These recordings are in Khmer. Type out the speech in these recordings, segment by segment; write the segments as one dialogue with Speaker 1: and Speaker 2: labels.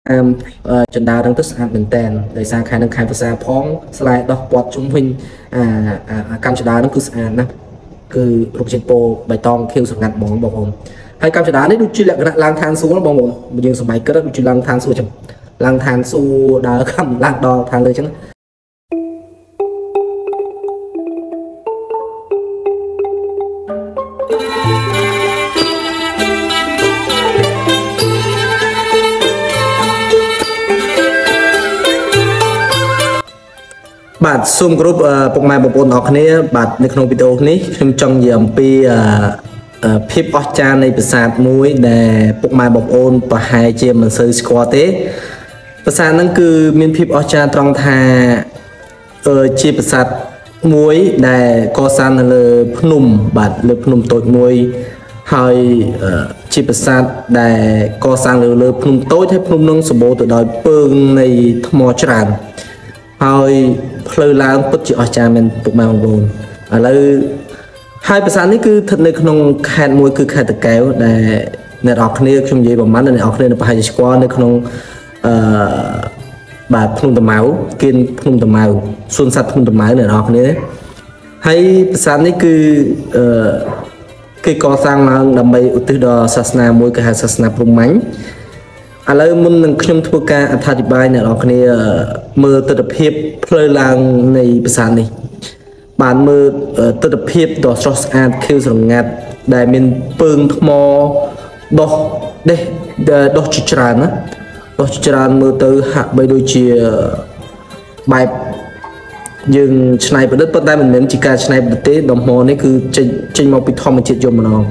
Speaker 1: chân đá đang tức sạch mình tèn để sang khai năng khai và xa phóng slide đọc bọt chúng mình cam chân đá nó cứ sạch nè cứ rục trên bộ bài tông kêu sạch ngặt món bọc hồn hay cam chân đá đấy đôi chi là cái lang than xuống nó bọc hồn bây giờ số máy kết đôi chi lang than xuống chừng lang than xuống đá khăm lang đo thanเลยchừng bạn xung group bọc mai bọc ôn học này bạnในក្នុងវីដេអូនេះខ្ញុំចង់និយាយអំពីភាពអស្ចារ្យនៃប្រាសាទមួយដែលពុកម៉ែបងប្អូនប្រហែលជាមិនសូវស្គាល់ទេប្រាសាទហ្នឹងគឺមានភាពអស្ចារ្យត្រង់ថាជាប្រាសាទមួយដែលកសាងនៅលើភ្នំបាទលើភ្នំតូចមួយហើយជាប្រាសាទដែលកសាងលើភ្នំតូចហើយភ្នំហ្នឹងសម្បូរទៅដោយពើងនៃថ្មច្រើនហើយផ្លូវឡើងពិតជាអស្ចារ្យមែនពុកម៉ែបងប្អូនឥឡូវហើយប្រាសាទនេះគឺស្ថិតនៅក្នុងខេត្តមួយគឺខេត្តតាកែវដែលអ្នកនរគ្នាខ្ញុំនិយាយប្រហែលអ្នកនរគ្នាប្រហែលជាស្គាល់នៅក្នុងបាទភ្នំតាម៉ៅគៀនភ្នំតាម៉ៅសួនសត្វភ្នំតាម៉ៅអ្នកនរគ្នាហើយប្រាសាទនេះគឺគេកសាងឡើងដើម្បីឧទ្ទិសដល់សាសនាមួយគេហៅសាសនាព្រហ្មញ្ញឥឡូវមុននឹងខ្ញុំធ្វើការអត្ថាធិប្បាយអ្នកនរគ្នាមើលទស្សនវិជ្ជាផ្លូវឡើងនៃប្រាសាទនេះបានមើលទស្សនវិជ្ជាដ៏ស្រស់ស្អាតខៀវស្រងាត់ដែលមានពើងថ្មដុះដុះជាច្រើនណាដុះជាច្រើនមើលទៅហាក់បីដូចជាបែបយើងឆ្នៃប្រឌិតប៉ុន្តែមិនមែនជាការឆ្នៃប្រឌិតទេដំណនេះគឺចេញមកពីធម្មជាតិយកម្ដង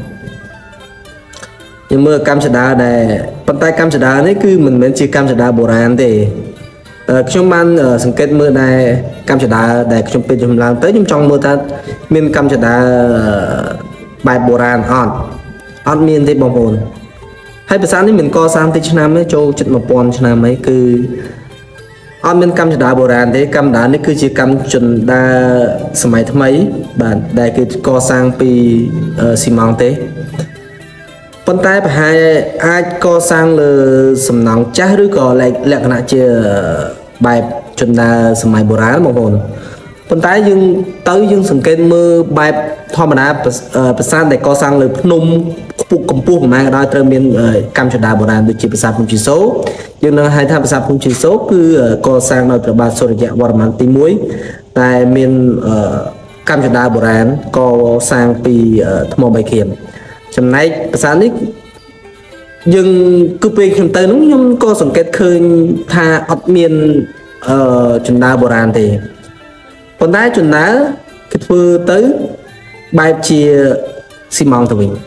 Speaker 1: យើងមើលកម្មចដាដែលប៉ុន្តែកម្មចដានេះគឺមិនមែនជាកម្មចដាបុរាណទេខ្ញុំបានសង្កេតមើលដែរកម្មចដាដែលខ្ញុំពេលខ្ញុំឡើងទៅខ្ញុំចង់មើលថាមានកម្មចដាបែបបុរាណអត់មានទេបងប្អូនហើយប្រាសាទនេះមិនកសាងទីឆ្នាំទេចូលជិត1000ឆ្នាំហើយគឺអត់មានកម្មចដាបុរាណទេកម្មចដានេះគឺជាកម្មចដាសម័យថ្មីបាទដែលគេកសាងពីស៊ីម៉ង់ទេប៉ុន្តែប្រហែលអាចកសាងលើសំណង់ចាស់ឬក៏លក្ខណៈជាបែបជណ្ដើរសម័យបុរាណបងប្អូនប៉ុន្តែយើងសង្កេតមើលបែបធម្មតាប្រាសាទដែលកសាងលើភ្នំខ្ពស់កម្ពស់ប្រហែលក៏ដោយត្រូវមានកម្មចណ្ដើរបុរាណដូចជាប្រាសាទភ្នំជីសូរយើងនឹងហៅថាប្រាសាទភ្នំជីសូរគឺកសាងដោយព្រះបាទសូរ្យវរ្ម័នទី1តែមានកម្មចណ្ដើរបុរាណកសាងពីថ្មបៃក្រៀមចំណែកប្រាសាទនេះយើងគឺពេលខ្ញុំទៅនោះខ្ញុំក៏សង្កេតឃើញថាអត់មានជណ្ដើរបុរាណទេប៉ុន្តែជណ្ដើរគេធ្វើទៅបែបជាស៊ីម៉ង់ទៅវិញ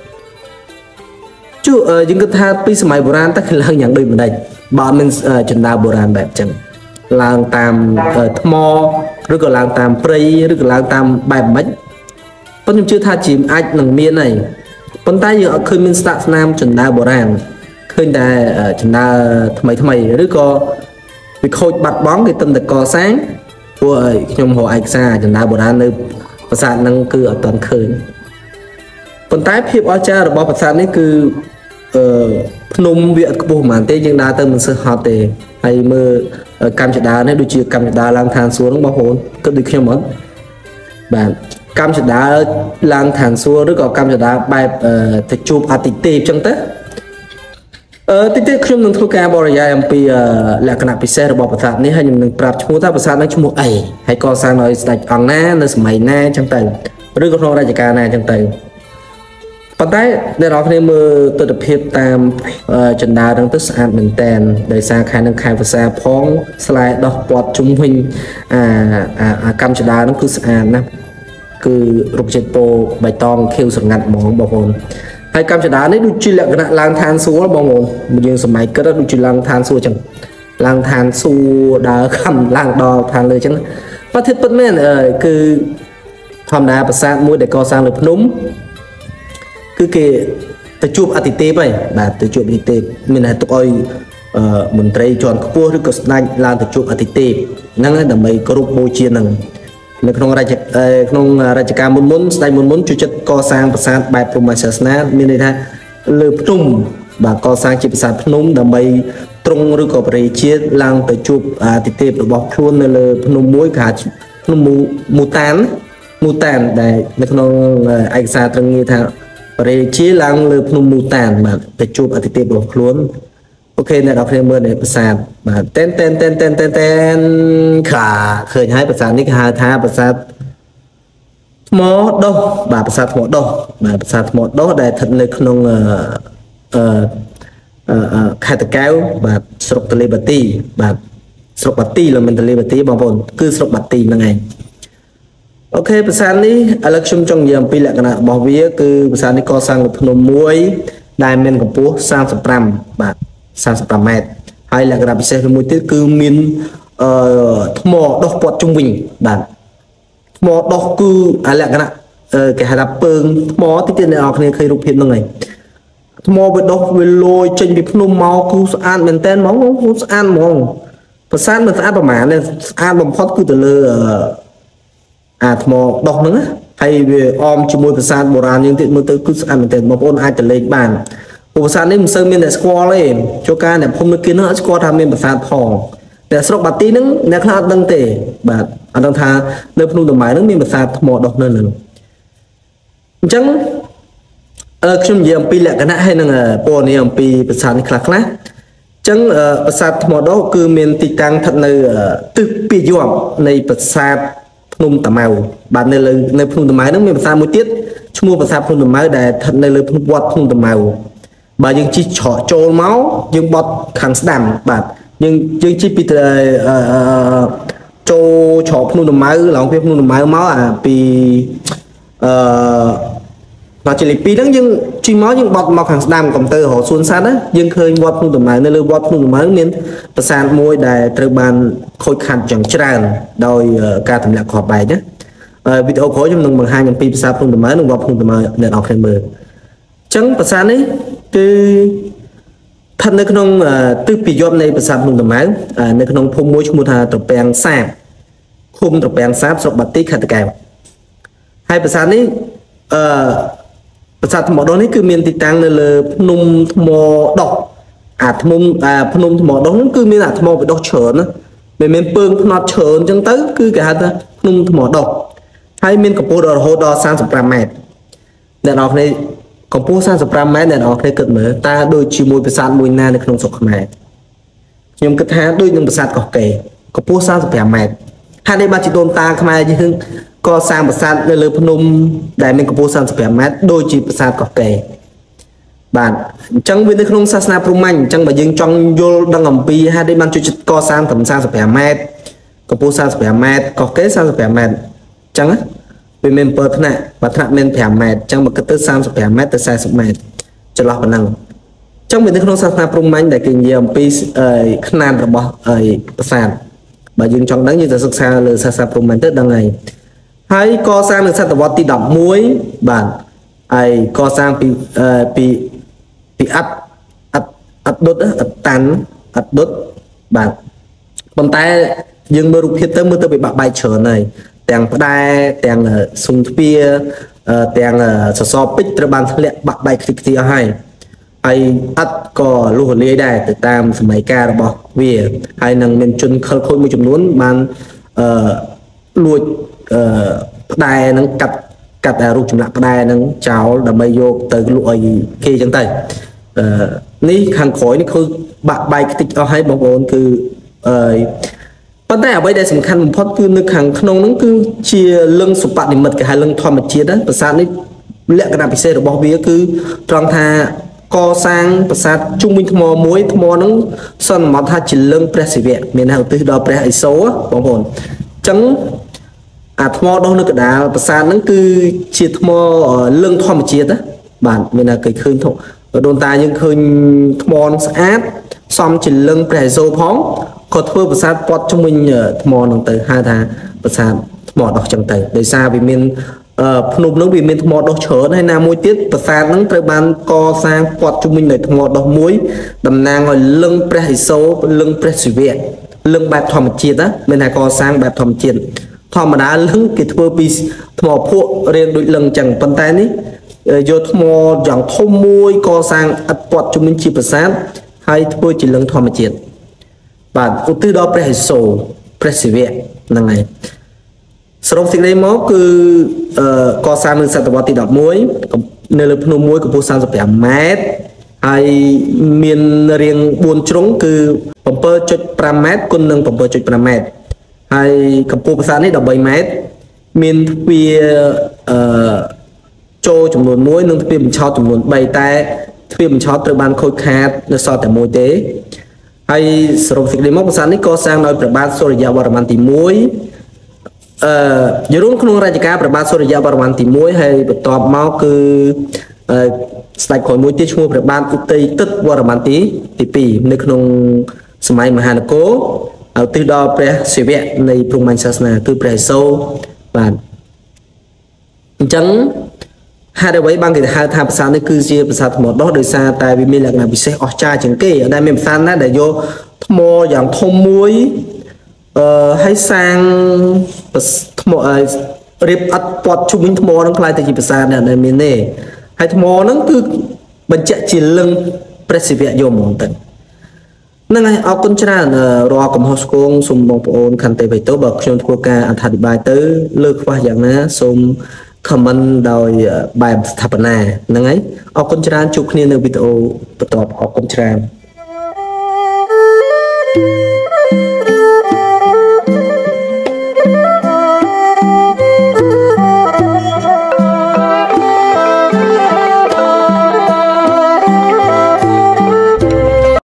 Speaker 1: យើងគិតថាពីសម័យបុរាណតើគេឡើងយ៉ាងដូចម្ដេចបើអត់មានជណ្ដើរបុរាណបែបចឹងឡើងតាមថ្មឬក៏ឡើងតាមព្រៃឬក៏ឡើងតាមបែបម៉េចប៉ុន្តែខ្ញុំជឿថាជាអាចនឹងមានហើយប៉ុន្តែយើងអត់ឃើញមានស្លាកស្នាមជណ្ដើរបុរាណឃើញតែជណ្ដើរថ្មីឬក៏វាខូចបាត់បង់គេទំតែកសាងព្រោះខ្ញុំរកឯកសារជណ្ដើរបុរាណនៅប្រាសាទហ្នឹងគឺអត់ទាន់ឃើញប៉ុន្តែភាពអស្ចារ្យរបស់ប្រាសាទនេះគឺភ្នំវាអត់ខ្ពស់ប៉ុន្មានទេយើងដើរទៅមិនសឹកហត់ទេហើយមើលកម្មចដានេះដូចជាកម្មចដាឡើងឋានសួគ៌ហ្នឹងបងប្អូនគិតដូចខ្ញុំអត់បាទកម្មចដាឡើងឋានសួគ៌ឬក៏កម្មចដាបែបទៅជួបអតិទេពចឹងទៅតិចទៀតខ្ញុំនឹងធ្វើការបរិយាយអំពីលក្ខណៈពិសេសរបស់ប្រាសាទនេះហើយខ្ញុំនឹងប្រាប់ឈ្មោះថាប្រាសាទនេះឈ្មោះអីហើយកសាងដោយស្ដេចអង្គណានៅសម័យណាចឹងទៅឬក៏ក្នុងរជ្ជកាលណាចឹងទៅប៉ុន្តែអ្នកនរគ្នាមើលទស្សនវិជ្ជាតាមចណ្ដារហ្នឹងទៅស្អាតមែនតែនដោយសារខែនឹងខែភាសាផងស្លែដោះពាត់ជុំវិញកម្មចណ្ដារហ្នឹងគឺស្អាតណាស់គឺរុក្ខជាតិពោបៃតងខៀវស្រងាត់ហ្មងបងប្អូនហើយកម្មចដានេះដូចជាលក្ខណៈឡើងឋានសួគ៌បងប្អូនយើងសម័យគិតដូចជាឡើងឋានសួគ៌ចឹងឡើងឋានសួគ៌ដើរខំឡើងដល់ឋានលើចឹងប្រធានពិតមែនគឺធម្មតាប្រាសាទមួយដែលកសាងលើភ្នំគឺគេទៅជួបអតិទេពហើយបាទទៅជួបអតិទេពមានតែទុកឲ្យមន្ត្រីជាន់ខ្ពស់ឬក៏ស្ដេចឡើងទៅជួបអតិទេពហ្នឹងដើម្បីគោរពបូជានឹងនៅក្នុងរជ្ជកាលមុនស្ដេចមុនជួយចិត្តកសាងប្រាសាទបែបព្រហ្មញ្ញសាសនាមានន័យថាលើភ្នំបាទកសាងជាប្រាសាទភ្នំដើម្បី trung rồi có bề chia lang tới chụp tiệp tiệp được bọc luôn là phun muối cả phun mù tàn để nó anh xa trong như thằng bề chia lang là phun mù tàn mà tới chụp tiệp tiệp bọc luôn ok này đọc thêm mưa để sàn mà tên khả khởi hai sàn ní hai tha sàn mỏ đâu bà sàn mỏ đâu mà sàn mỏ đâu để thật là không khai tự kéo và sọc tali bát ti và sọc bát ti là mình tali bát ti bằng vốn cứ sọc bát ti là ngày ok sàn ní election trong giờ pi lại cái nào bảo vía cứ sàn ní co sang một nồi muối đai men của bố sang sập ram và sang sập ram mét hay là cái đặc biệt muối tiết cứ miên mỏ độc bọt trung bình bạn mỏ độc cứ là cái nào cái hạt đập pương mỏ tiết này ở này khơi rụp hiện này mò bị đốt bị lôi trên bị phun máu cứ ăn mình tên máu cũng ăn mong và sáng mình ăn vào mã này ăn bằng phốt cứ từ lơ mò đốt nữa hay về om chỉ môi sáng bồ ràn nhưng tiện mưa tới cứ ăn mình tên mà ôn ai trở lên bàn bồ sáng đấy mình sơn mình lại squat lên cho ca này không được kiến nữa squat tham mình sáng thòng để sọc bát tí nữa để khá đăng tệ và ăn đăng tha nơi phun từ máy nữa mình sáng mò đốt nơi nữa chẳng chúng giờ pi lại cái này hay là po này piภาษา khác khác chẳng ภาษา thọ đó cứ miền tây tăng thật nơi từ pi dọnในภาษา phun tầm màu bạn nơi phun tầm màu nó miềnภาษา một tiết chúng muaภาษา phun tầm màu để thật nơi phun bọt phun tầm màu bà nhưng chỉ chọ trôi máu nhưng bọt kháng đàm bạn nhưng chỉ pi trôi chọ phun tầm màu là phun tầm máu pi nó chỉ là pi đó nhưng chỉ máu nhưng bọt mọc hàng đàm cầm tơ họ xuân sát đó nhưng khơi bọt phun tầm mái nơi lưu bọt phun tầm mái nênประสานมวยได้ត្រូវបានខូចខាតយ៉ាងច្រើនដោយការទម្លាក់ខបបែកណាវីដេអូក្រោយខ្ញុំនឹងបង្ហាញអំពីភាសាphun tầm máiនិងបបphun tầm máiអ្នកនរគ្នាមើលអញ្ចឹងភាសានេះគឺស្ថិតនៅក្នុងទិសពីយប់នៃភាសាphun tầm máiនៅក្នុងភូមិមួយឈ្មោះថាត្រពាំងសាបឃុំត្រពាំងសាបស្រុកបាទីខេត្តតាកែវហើយភាសានេះภาษา ថ្មដុះនេះគឺមានទីតាំងនៅលើភ្នំថ្មដុះភ្នំថ្មដុះហ្នឹងគឺមានថ្មបដុះច្រើនណាមិនមែនពើងភ្នត់ច្រើនអញ្ចឹងទៅគឺគេហៅថាភ្នំថ្មដុះហើយមានកម្ពស់រហូតដល់35ម៉ែត្រអ្នកនរគ្នាកម្ពស់35ម៉ែត្រអ្នកនរគ្នាគិតមើលតើដូចជាមួយប្រាសាទមួយណានៅក្នុងស្រុកខ្មែរខ្ញុំគិតថាដូចនឹងប្រាសាទកោះកេរកម្ពស់35ម៉ែត្រហើយនេះបាទជាដូនតាខ្មែរយើងក៏សាងប្រាសាទនៅលើភ្នំដែលមានកម្ពស់35ម៉ែត្រដូចជាប្រាសាទកោះកេរបាទអញ្ចឹងវានៅក្នុងសាសនាព្រហ្មញ្ញអញ្ចឹងបើយើងចង់យល់ដឹងអំពីហេតុអីបានជួយកសាងត្រឹម35ម៉ែត្រកម្ពស់35ម៉ែត្រកោះកេរ35ម៉ែត្រអញ្ចឹងវាមាន7ថ្នាក់បើថ្នាក់មាន5ម៉ែត្រអញ្ចឹងបើគិតទៅ35ម៉ែត្រទៅ40ម៉ែត្រចន្លោះប៉ុណ្ណឹងអញ្ចឹងវានៅក្នុងសាសនាព្រហ្មញ្ញដែលគេនិយាយអំពីຂະຫນາດរបស់ប្រាសាទបើយើងចង់ដឹងយើងទៅសិក្សាលើសាសនាព្រហ្មញ្ញទៅដឹងហើយហើយកសាងនៅសតវត្សទី11បាទហើយកសាងពីអត់ដុតអត់តាន់អត់ដុតបាទប៉ុន្តែយើងមើលរូបភាពទៅមើលទៅវាបាក់បែកច្រើនហើយទាំងផ្ដែទាំងស៊ុំទ្វាទាំងសសរពេជ្រត្រូវបានធ្លាក់បាក់បែកខ្ទេចខ្ទីអស់ហើយអត់ក៏លុះរលាយដែរទៅតាមសម័យកាលរបស់វាហើយនឹងមានជនខិលខូចមួយចំនួនបានលួចផ្ដែនឹងកាត់រូបចម្លាក់ផ្ដែនឹងចោលដើម្បីយកទៅលក់ឲ្យគេចឹងទៅនេះខាងក្រោយនេះគឺបាក់បែកខ្ទេចអស់ហើយបងប្អូនគឺប៉ុន្តែអ្វីដែលសំខាន់បំផុតគឺនៅខាងក្នុងហ្នឹងគឺជាលឹងសុបនិមិត្តគេហៅលឹងធម្មជាតិណាប្រាសាទនេះលក្ខណៈពិសេសរបស់វាគឺត្រង់ថាកសាងប្រាសាទជុំវិញថ្មមួយថ្មហ្នឹងសន្មតថាជាលឹងព្រះសិវៈមានហៅទិសដល់ព្រះឥសូរបងប្អូនអញ្ចឹងថ្មដុះនៅកណ្ដាលប្រាសាទហ្នឹងគឺជាថ្មលឹងធម្មជាតិណាបាទមានតែគេឃើញដូនតាយើងឃើញថ្មនឹងស្អាតសមជាលឹងព្រះឥសូរផងក៏ធ្វើប្រាសាទព័ទ្ធជុំវិញថ្មហ្នឹងទៅហៅថាប្រាសាទថ្មដុះចឹងទៅដោយសារវាមានភ្នំហ្នឹងវាមានថ្មដុះច្រើនហើយណាមួយទៀតប្រាសាទហ្នឹងត្រូវបានកសាងព័ទ្ធជុំវិញដោយថ្មដុះមួយតំណាងឲ្យលឹងព្រះឥសូរលឹងព្រះសិវៈលឹងបែបធម្មជាតិណាមានតែកសាងបែបធម្មជាតិធម្មតាលឹងគេធ្វើពីថ្មភក់រៀងដូចលឹងចឹងប៉ុន្តែនេះយកថ្មយ៉ាងធំមួយកសាងឥដ្ឋព័ទ្ធជុំវិញជាប្រាសាទហ hay thôi chỉ lưng thom chết và từ đó phải sổ phải sự việc năng này sổ sinh đây máu cứ có sang lên sạt vào tỉ đập muối nơi lực nô muối của phố sang sập mét hay miền riêng buôn trống cứ bấm pơ chốt 5 mét quân nâng bấm pơ chốt 5 mét hay cặp phố sang ấy đập 7 mét miền phía cho chủng nguồn muối nâng phía mình cho chủng nguồn 7 tay phía mình cho từ ban khôi khát nó so tại môi tế hay sổ sinh đây máu sang ấy có sang nói về ban số là vào bàn tỉ muối giờ đúng không ra chỉ cảประบาท Surya ประมาณទី1ហើយបន្តមកគឺស្ដេចក្រោយមួយទៀតឈ្មោះព្រះបាទឧទ័យទឹកវរ្ម័នទី2នៅក្នុងសម័យមហានគរឧទ្ទិសដល់ព្រះសិវៈនៃព្រហ្មញ្ញសាសនាគឺព្រះឥសូរបាទអញ្ចឹងហេតុអ្វីបានគេហៅថាប្រាសាទនេះគឺជាប្រាសាទថ្មដោះដោយសារតែវាមានលក្ខណៈពិសេសអស្ចារ្យជាងគេដែលមានប្រាសាទណាដែលយកថ្មយ៉ាងធំមួយhay sangរៀបអត់ពាត់ជុំវិញថ្មនឹងខ្លាយទៅជាប្រាសាទដែលមានទេហើយថ្មហ្នឹងគឺបញ្ជាក់ជាលឹងព្រះសិវៈយមហ្មងទៅហ្នឹងហើយអរគុណច្រើនរាល់កំហុសឆ្គងសូមបងប្អូនខន្តីបៃតូបើខ្ញុំធ្វើការអត្ថាធិប្បាយទៅលើខ្វះយ៉ាងណាសូម comment ដោយបែបស្ថាបនាហ្នឹងហើយអរគុណច្រើនជួបគ្នានៅវីដេអូបន្តអរគុណច្រើន